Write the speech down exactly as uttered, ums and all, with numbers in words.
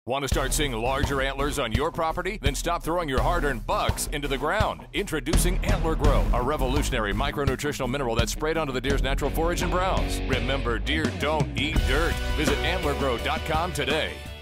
Want to start seeing larger antlers on your property? Then stop throwing your hard-earned bucks into the ground. Introducing AntlerGrow, a revolutionary micronutritional mineral that's sprayed onto the deer's natural forage and browse. Remember, deer don't eat dirt. Visit antler grow dot com today.